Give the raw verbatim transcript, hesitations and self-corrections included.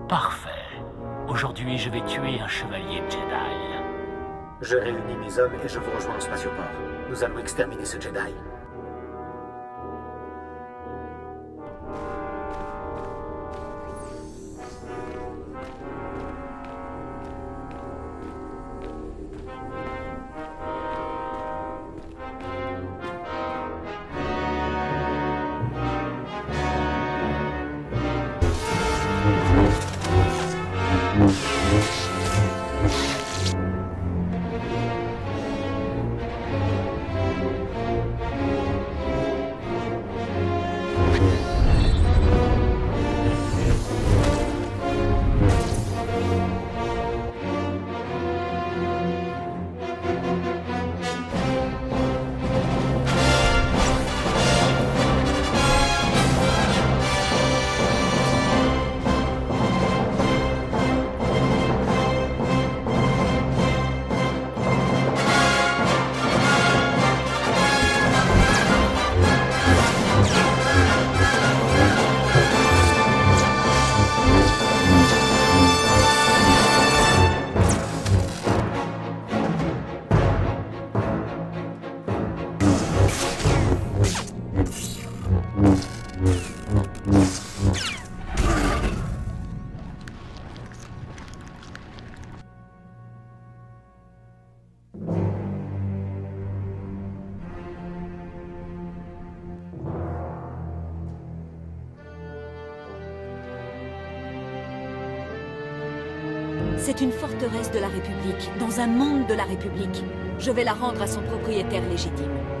Parfait. Aujourd'hui, je vais tuer un chevalier Jedi. Je réunis mes hommes et je vous rejoins au spatioport. Nous allons exterminer ce Jedi. C'est une forteresse de la République, dans un monde de la République. Je vais la rendre à son propriétaire légitime.